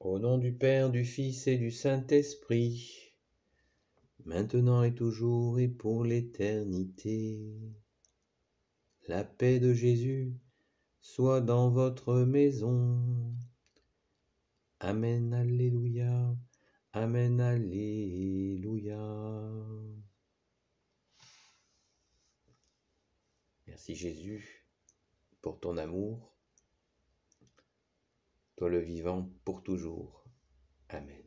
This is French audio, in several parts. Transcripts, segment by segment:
Au nom du Père, du Fils et du Saint-Esprit, maintenant et toujours et pour l'éternité. La paix de Jésus soit dans votre maison. Amen, alléluia. Amen, alléluia. Merci Jésus pour ton amour, toi le vivant pour toujours. Amen.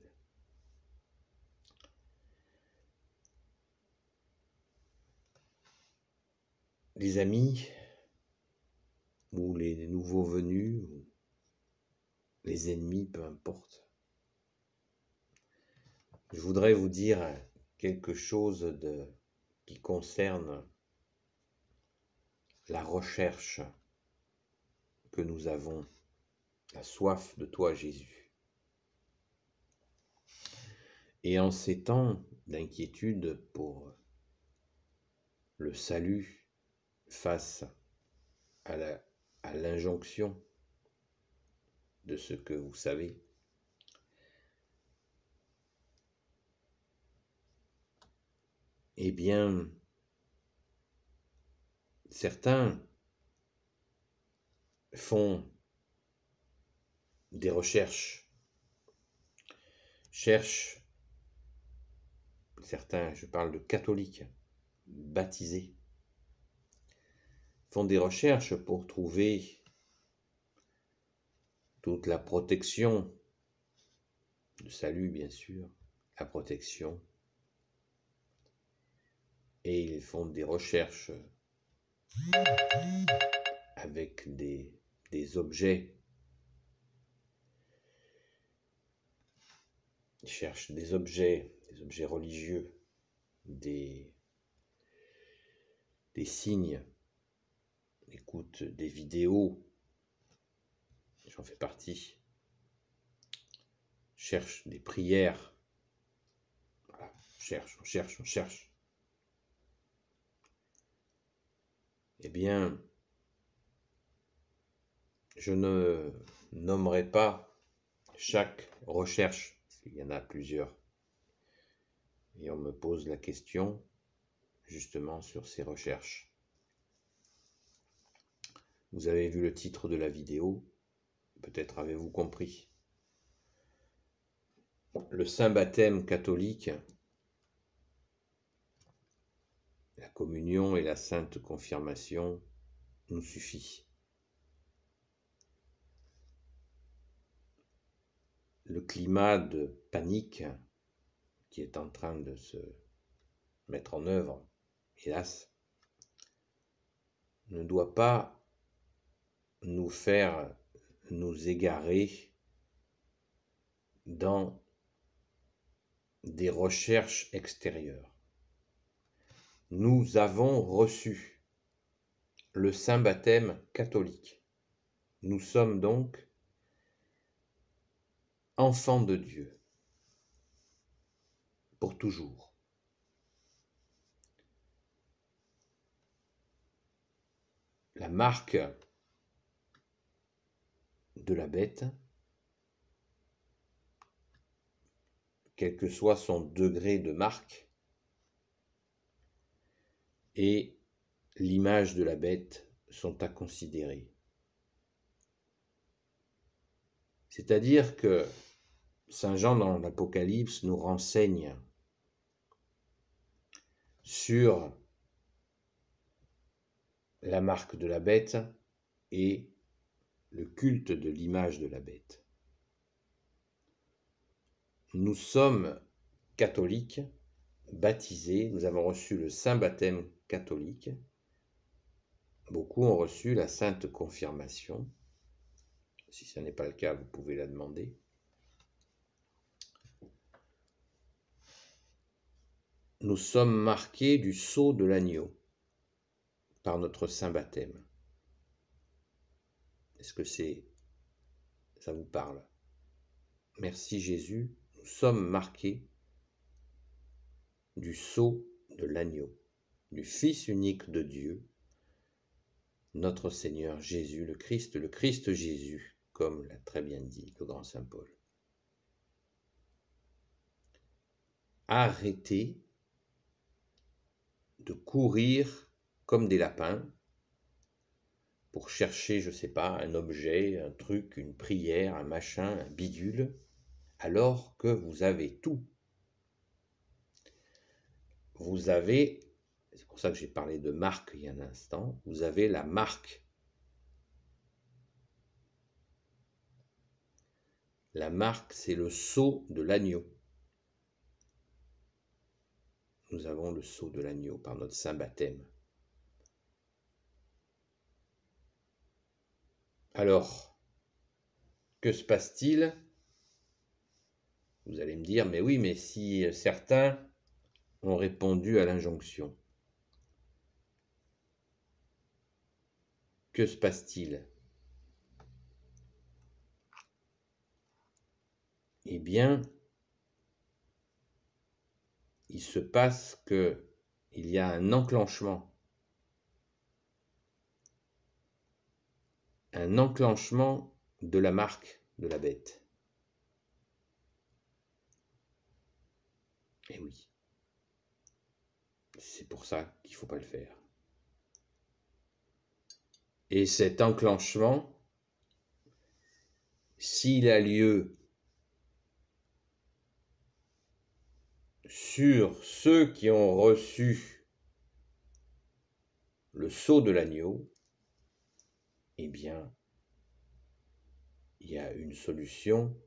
Les amis, ou les nouveaux venus, ou les ennemis, peu importe, je voudrais vous dire quelque chose qui concerne la recherche que nous avons, la soif de toi Jésus. Et en ces temps d'inquiétude pour le salut face à l'injonction de ce que vous savez, eh bien, certains font des recherches, cherchent, certains, je parle de catholiques, baptisés, font des recherches pour trouver toute la protection, le salut bien sûr, la protection, et ils font des recherches avec des objets. Ils cherchent des objets religieux, des signes, écoutent des vidéos, j'en fais partie, cherchent des prières, voilà, on cherche. Eh bien, je ne nommerai pas chaque recherche, parce qu'il y en a plusieurs. Et on me pose la question, justement, sur ces recherches. Vous avez vu le titre de la vidéo, peut-être avez-vous compris. Le saint baptême catholique, la communion et la sainte confirmation nous suffit. Le climat de panique qui est en train de se mettre en œuvre, hélas, ne doit pas nous faire nous égarer dans des recherches extérieures. Nous avons reçu le saint baptême catholique. Nous sommes donc enfants de Dieu pour toujours. La marque de la bête, quel que soit son degré de marque, et l'image de la bête sont à considérer. C'est-à-dire que Saint Jean dans l'Apocalypse nous renseigne sur la marque de la bête et le culte de l'image de la bête. Nous sommes catholiques, baptisés, nous avons reçu le saint baptême catholique. Beaucoup ont reçu la sainte confirmation. Si ce n'est pas le cas, vous pouvez la demander. Nous sommes marqués du sceau de l'agneau par notre saint baptême. Est-ce que ça vous parle? Merci Jésus, nous sommes marqués du sceau de l'agneau, du Fils unique de Dieu, notre Seigneur Jésus, le Christ Jésus, comme l'a très bien dit le grand Saint Paul. arrêter de courir comme des lapins pour chercher, je ne sais pas, un objet, un truc, une prière, un machin, un bidule, alors que vous avez tout. Vous avez, c'est pour ça que j'ai parlé de marque il y a un instant, vous avez la marque. La marque, c'est le sceau de l'agneau. Nous avons le sceau de l'agneau par notre saint baptême. Alors, que se passe-t-il? Vous allez me dire, mais oui, mais si certains ont répondu à l'injonction, que se passe-t-il? Eh bien, il se passe qu'il y a un enclenchement de la marque de la bête. Et oui, c'est pour ça qu'il ne faut pas le faire. Et cet enclenchement, s'il a lieu sur ceux qui ont reçu le sceau de l'agneau, eh bien, il y a une solution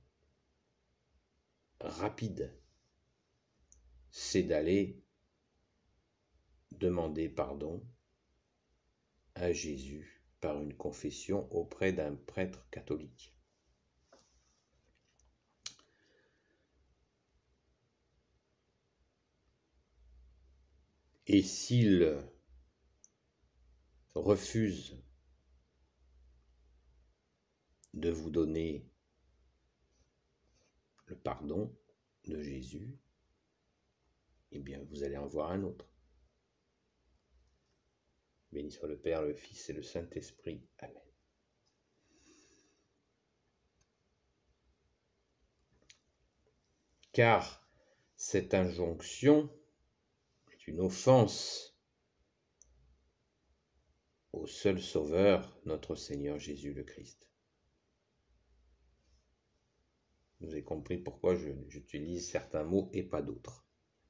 rapide. C'est d'aller demander pardon à Jésus par une confession auprès d'un prêtre catholique. Et s'il refuse de vous donner le pardon de Jésus, eh bien vous allez en voir un autre. Béni soit le Père, le Fils et le Saint-Esprit. Amen. Car cette injonction est une offense au seul Sauveur, notre Seigneur Jésus le Christ. Vous avez compris pourquoi j'utilise certains mots et pas d'autres.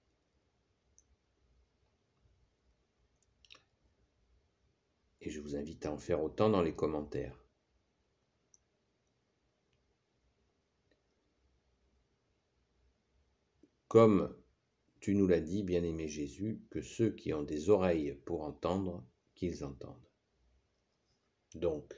Et je vous invite à en faire autant dans les commentaires. Comme tu nous l'as dit, bien-aimé Jésus, que ceux qui ont des oreilles pour entendre, qu'ils entendent. Donc,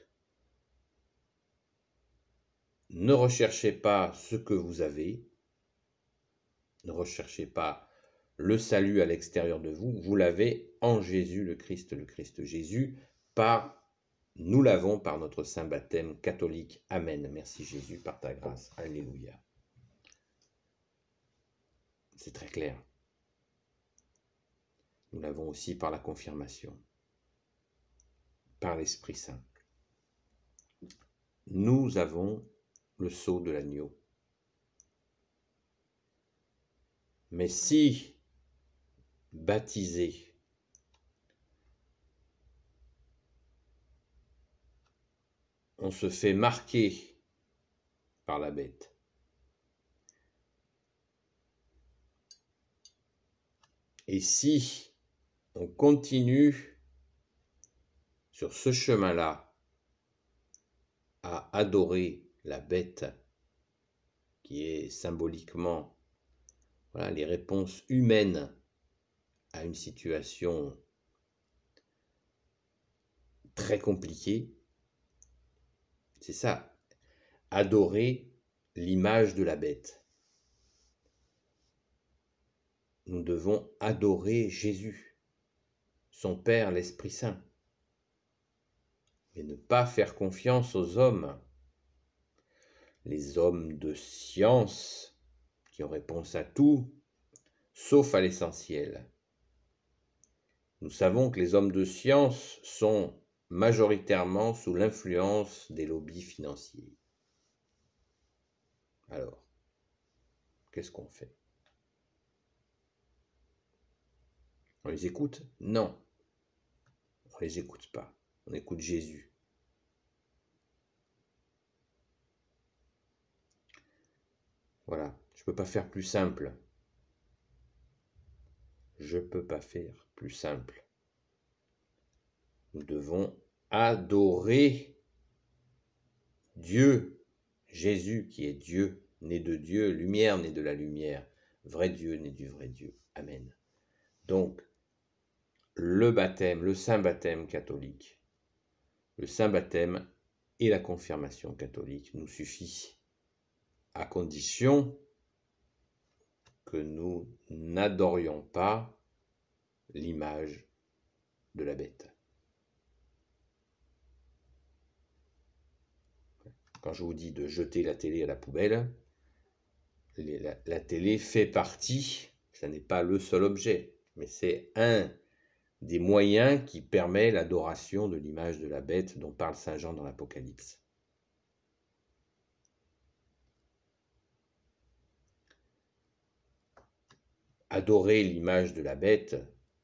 ne recherchez pas ce que vous avez, ne recherchez pas le salut à l'extérieur de vous, vous l'avez en Jésus le Christ Jésus, nous l'avons par notre saint baptême catholique. Amen. Merci Jésus par ta grâce. Alléluia. C'est très clair. Nous l'avons aussi par la confirmation, par l'Esprit Saint. Nous avons le sceau de l'agneau. Mais si, baptisé, on se fait marquer par la bête, et si on continue sur ce chemin-là à adorer la bête qui est symboliquement les réponses humaines à une situation très compliquée, c'est ça, adorer l'image de la bête. Nous devons adorer Jésus, son Père, l'Esprit Saint, et ne pas faire confiance aux hommes, les hommes de science qui ont réponse à tout, sauf à l'essentiel. Nous savons que les hommes de science sont majoritairement sous l'influence des lobbies financiers. Alors, qu'est-ce qu'on fait? On les écoute? Non, on les écoute pas. On écoute Jésus. Voilà, je peux pas faire plus simple. Je peux pas faire plus simple. Nous devons adorer Dieu, Jésus qui est Dieu, né de Dieu, lumière né de la lumière, vrai Dieu né du vrai Dieu. Amen. Donc, le baptême, le saint baptême catholique, le saint baptême et la confirmation catholique nous suffit, à condition que nous n'adorions pas l'image de la bête. Quand je vous dis de jeter la télé à la poubelle, la télé fait partie, ça n'est pas le seul objet, mais c'est un des moyens qui permet l'adoration de l'image de la bête dont parle Saint Jean dans l'Apocalypse. Adorer l'image de la bête,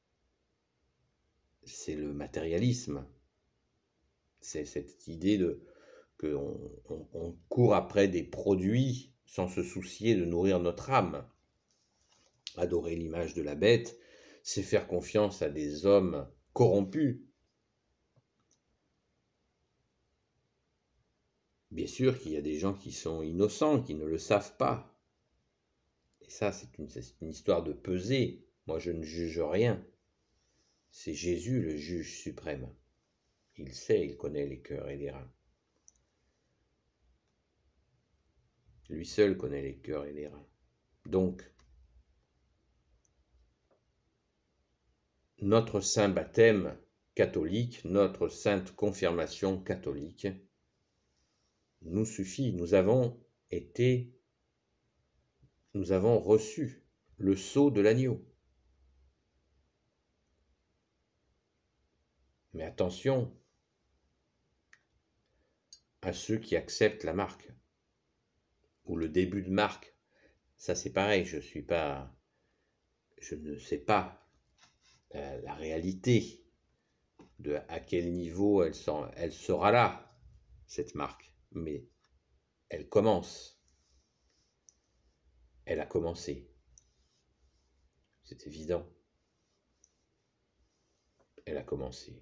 c'est le matérialisme. C'est cette idée qu'on court après des produits sans se soucier de nourrir notre âme. Adorer l'image de la bête, c'est faire confiance à des hommes corrompus. Bien sûr qu'il y a des gens qui sont innocents, qui ne le savent pas. Et ça, c'est une histoire de pesée. Moi, je ne juge rien. C'est Jésus le juge suprême. Il sait, il connaît les cœurs et les reins. Lui seul connaît les cœurs et les reins. Donc, notre saint baptême catholique, notre sainte confirmation catholique, nous suffit. Nous avons reçu le sceau de l'agneau. Mais attention à ceux qui acceptent la marque ou le début de marque. Ça, c'est pareil, je ne sais pas la réalité de à quel niveau elle sera là, cette marque, mais elle commence. Elle a commencé. C'est évident. Elle a commencé.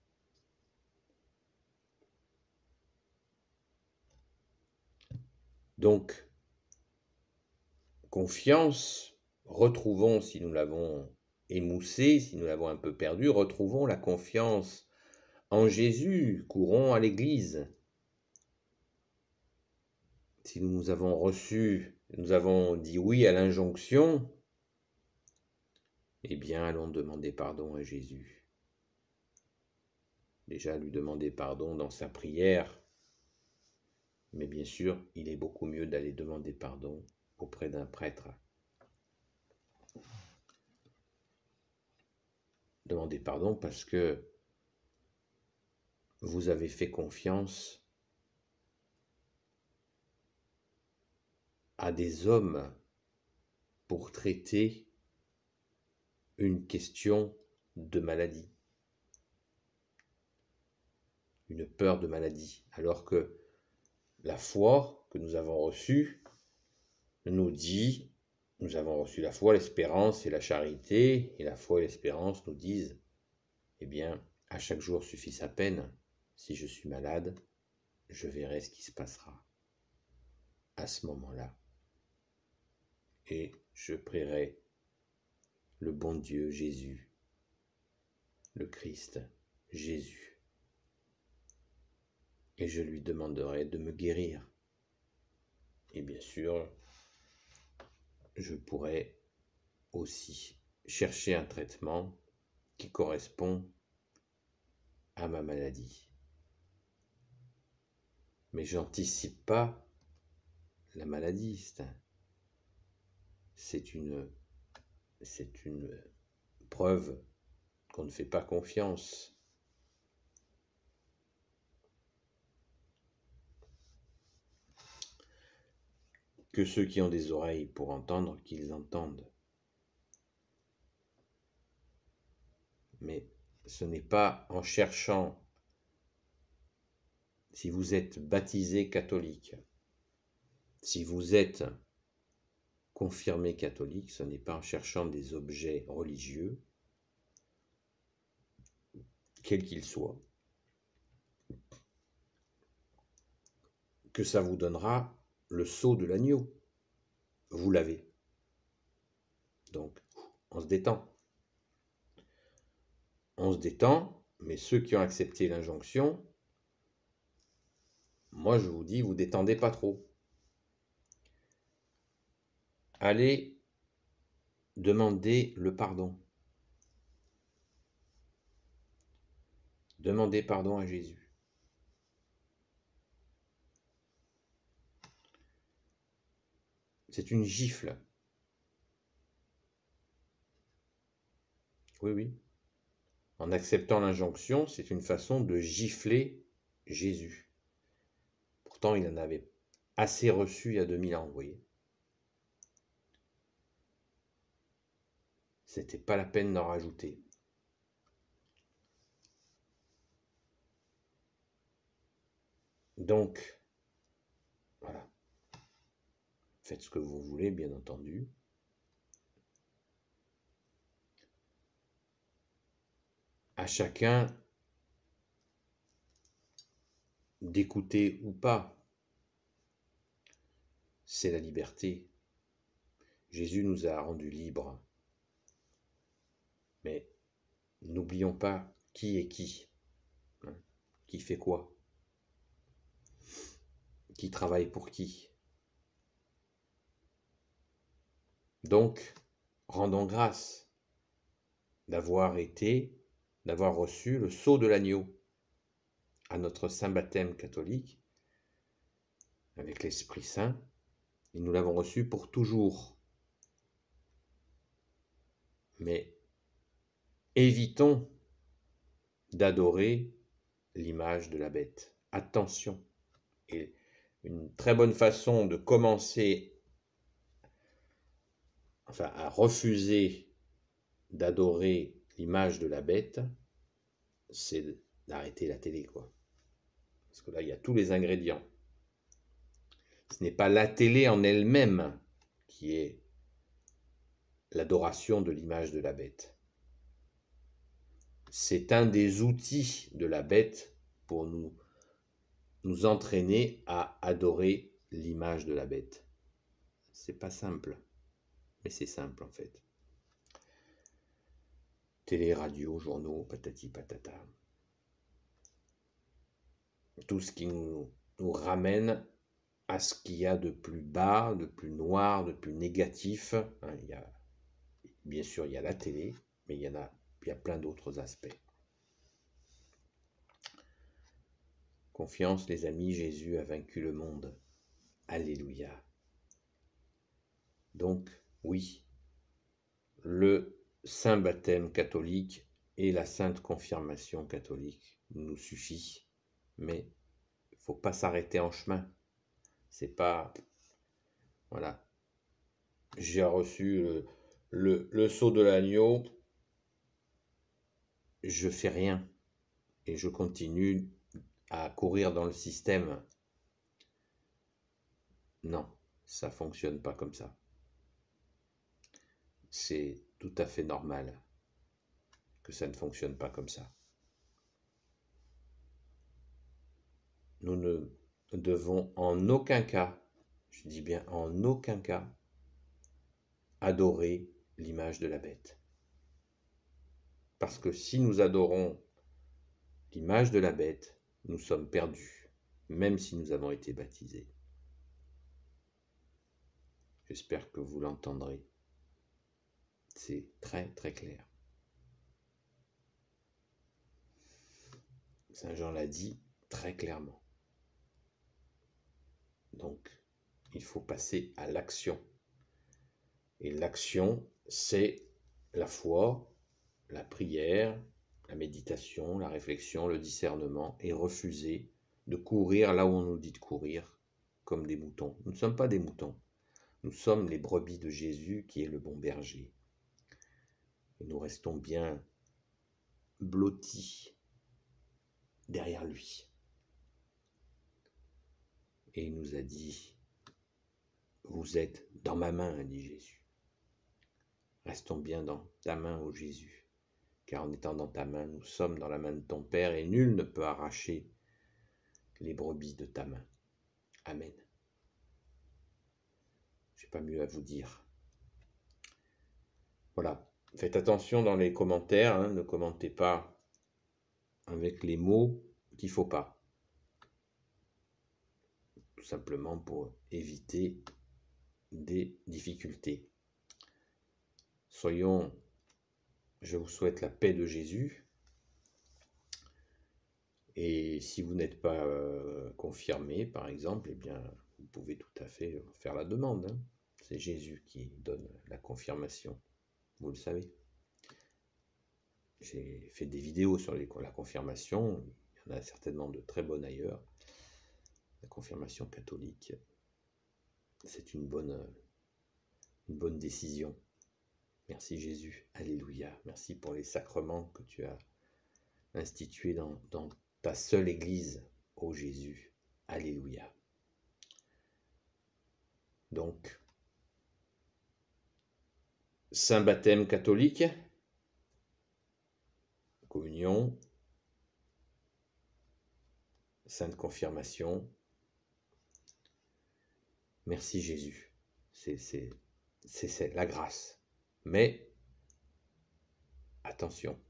Donc, confiance, retrouvons, si nous l'avons émoussé, si nous l'avons un peu perdu, retrouvons la confiance en Jésus, courons à l'Église. Si nous avons dit oui à l'injonction, eh bien, allons demander pardon à Jésus. Déjà, lui demander pardon dans sa prière, mais bien sûr, il est beaucoup mieux d'aller demander pardon auprès d'un prêtre. Demandez pardon parce que vous avez fait confiance à des hommes pour traiter une question de maladie, une peur de maladie, alors que la foi que nous avons reçue nous dit, nous avons reçu la foi, l'espérance et la charité, et la foi et l'espérance nous disent, eh bien, à chaque jour suffit sa peine. Si je suis malade, je verrai ce qui se passera à ce moment-là. Et je prierai le bon Dieu Jésus, le Christ Jésus. Et je lui demanderai de me guérir. Et bien sûr, je pourrai aussi chercher un traitement qui correspond à ma maladie. Mais j'anticipe pas la maladie. C'est une preuve qu'on ne fait pas confiance. Que ceux qui ont des oreilles pour entendre, qu'ils entendent. Mais ce n'est pas en cherchant, si vous êtes baptisé catholique, si vous êtes confirmé catholique, ce n'est pas en cherchant des objets religieux, quels qu'ils soient, que ça vous donnera le sceau de l'agneau. Vous l'avez. Donc, on se détend. On se détend, mais ceux qui ont accepté l'injonction, moi je vous dis, vous détendez pas trop. Allez demander le pardon. Demandez pardon à Jésus. C'est une gifle. Oui, oui. En acceptant l'injonction, c'est une façon de gifler Jésus. Pourtant, il en avait assez reçu il y a 2000 ans, vous voyez. C'était pas la peine d'en rajouter. Donc, voilà. Faites ce que vous voulez, bien entendu. À chacun d'écouter ou pas. C'est la liberté. Jésus nous a rendus libres. Mais n'oublions pas qui est qui. Qui fait quoi? Qui travaille pour qui? Donc, rendons grâce d'avoir reçu le sceau de l'agneau à notre saint baptême catholique avec l'Esprit Saint, et nous l'avons reçu pour toujours. Mais évitons d'adorer l'image de la bête. Attention. Et une très bonne façon de commencer à refuser d'adorer l'image de la bête, c'est d'arrêter la télé, quoi. Parce que là, il y a tous les ingrédients. Ce n'est pas la télé en elle-même qui est l'adoration de l'image de la bête. C'est un des outils de la bête pour nous entraîner à adorer l'image de la bête. C'est pas simple, mais c'est simple en fait. Télé, radio, journaux, patati patata. Tout ce qui nous ramène à ce qu'il y a de plus bas, de plus noir, de plus négatif. Bien sûr, il y a la télé, mais il y a plein d'autres aspects. Confiance, les amis, Jésus a vaincu le monde. Alléluia. Donc, oui, le saint baptême catholique et la sainte confirmation catholique nous suffit, mais il ne faut pas s'arrêter en chemin. C'est pas... Voilà. J'ai reçu le sceau de l'agneau, je fais rien et je continue à courir dans le système. Non, ça fonctionne pas comme ça. C'est tout à fait normal que ça ne fonctionne pas comme ça. Nous ne devons en aucun cas, je dis bien en aucun cas, adorer l'image de la bête. Parce que si nous adorons l'image de la bête, nous sommes perdus, même si nous avons été baptisés. J'espère que vous l'entendrez. C'est très très clair. Saint Jean l'a dit très clairement. Donc, il faut passer à l'action. Et l'action, c'est la foi, la prière, la méditation, la réflexion, le discernement, et refuser de courir là où on nous dit de courir, comme des moutons. Nous ne sommes pas des moutons. Nous sommes les brebis de Jésus qui est le bon berger. Et nous restons bien blotti derrière lui. Et il nous a dit, vous êtes dans ma main, a dit Jésus. Restons bien dans ta main, ô Jésus, car en étant dans ta main, nous sommes dans la main de ton Père, et nul ne peut arracher les brebis de ta main. Amen. Je n'ai pas mieux à vous dire. Voilà. Faites attention dans les commentaires, hein, ne commentez pas avec les mots qu'il ne faut pas. Tout simplement pour éviter des difficultés. Je vous souhaite la paix de Jésus. Et si vous n'êtes pas confirmé, par exemple, eh bien, vous pouvez tout à fait faire la demande. Hein. C'est Jésus qui donne la confirmation. Vous le savez. J'ai fait des vidéos sur la confirmation. Il y en a certainement de très bonnes ailleurs. La confirmation catholique, c'est une bonne décision. Merci Jésus. Alléluia. Merci pour les sacrements que tu as institués dans ta seule Église, ô Jésus. Alléluia. Donc, Saint baptême catholique, communion, sainte confirmation. Merci Jésus. C'est la grâce. Mais, attention,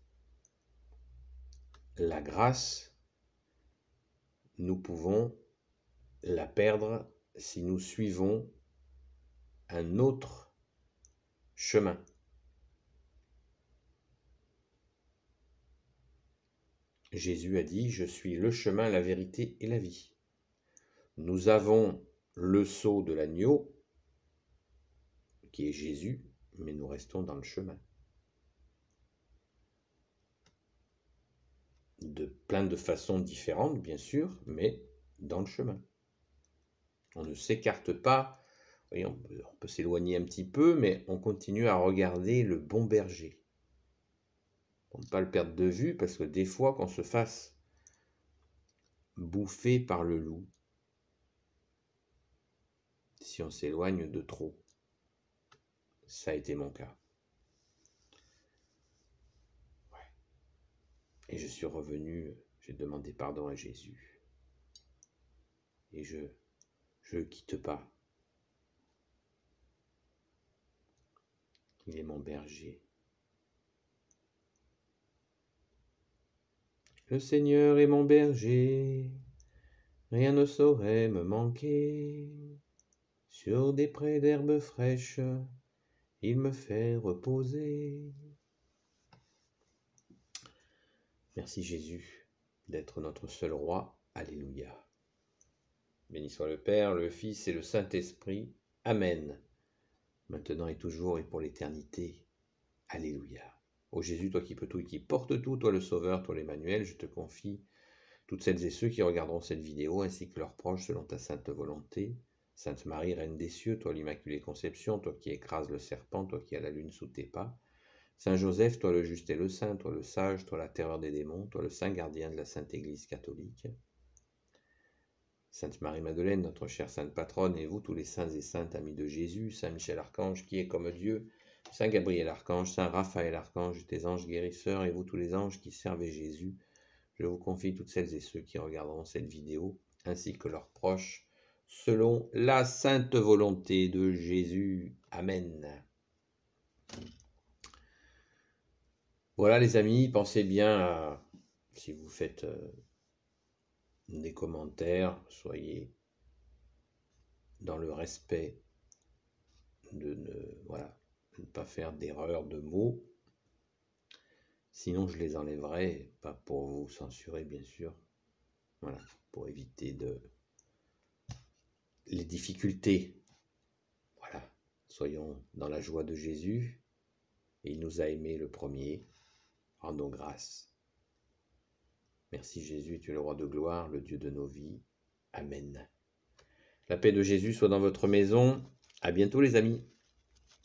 la grâce, nous pouvons la perdre si nous suivons un autre chemin. Jésus a dit, je suis le chemin, la vérité et la vie. Nous avons le sceau de l'agneau, qui est Jésus, mais nous restons dans le chemin. De plein de façons différentes, bien sûr, mais dans le chemin. On ne s'écarte pas, oui, on peut s'éloigner un petit peu, mais on continue à regarder le bon berger. Pour ne pas le perdre de vue, parce que des fois, qu'on se fasse bouffer par le loup, si on s'éloigne de trop. Ça a été mon cas. Ouais. Et je suis revenu, j'ai demandé pardon à Jésus. Et je ne quitte pas. Il est mon berger. Le Seigneur est mon berger, rien ne saurait me manquer. Sur des prés d'herbes fraîches, il me fait reposer. Merci Jésus d'être notre seul roi. Alléluia. Béni soit le Père, le Fils et le Saint-Esprit. Amen. Maintenant et toujours et pour l'éternité. Alléluia. Ô Jésus, toi qui peux tout et qui portes tout, toi le Sauveur, toi l'Emmanuel, je te confie toutes celles et ceux qui regarderont cette vidéo, ainsi que leurs proches, selon ta sainte volonté. Sainte Marie, Reine des cieux, toi l'Immaculée Conception, toi qui écrases le serpent, toi qui as la lune sous tes pas. Saint Joseph, toi le juste et le saint, toi le sage, toi la terreur des démons, toi le saint gardien de la Sainte Église catholique. Sainte Marie-Madeleine, notre chère sainte patronne, et vous tous les saints et saintes amis de Jésus, Saint Michel Archange qui est comme Dieu, Saint Gabriel Archange, Saint Raphaël Archange, tes anges guérisseurs, et vous tous les anges qui servez Jésus, je vous confie toutes celles et ceux qui regarderont cette vidéo, ainsi que leurs proches, selon la sainte volonté de Jésus. Amen. Voilà les amis, pensez bien à, si vous faites des commentaires, soyez dans le respect de ne pas faire d'erreur de mots. Sinon, je les enlèverai, pas pour vous censurer, bien sûr. Voilà, pour éviter les difficultés. Voilà, soyons dans la joie de Jésus. Il nous a aimés le premier. Rendons grâce. Merci Jésus, tu es le roi de gloire, le Dieu de nos vies. Amen. La paix de Jésus soit dans votre maison. À bientôt les amis.